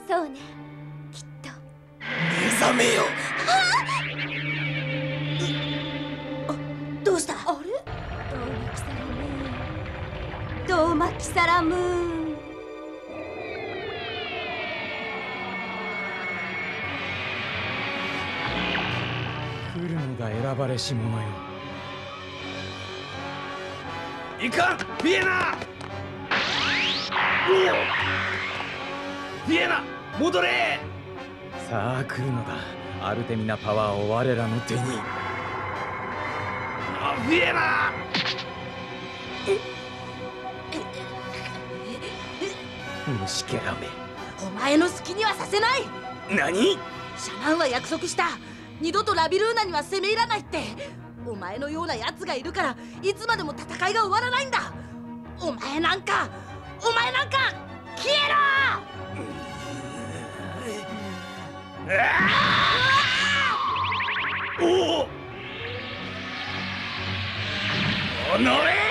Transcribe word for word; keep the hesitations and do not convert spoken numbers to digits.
そうね、きっと。 目覚めよ。 あ、どうした？あれ？ドーマキサラムーン。 来るのだ選ばれし者よ。 いかん、フィエナ。フィエナ、戻れ。 さあ来るのだ、アルテミナパワーを我らの手に。 あ、フィエナ。 虫けらめ。 お前の好きにはさせない。 何？ シャマンは約束した。二度とラビルーナには攻め入らないって。お前のような奴がいるからいつまでも戦いが終わらないんだ。お前なんかお前なんか消えろ。 おお！おのれ！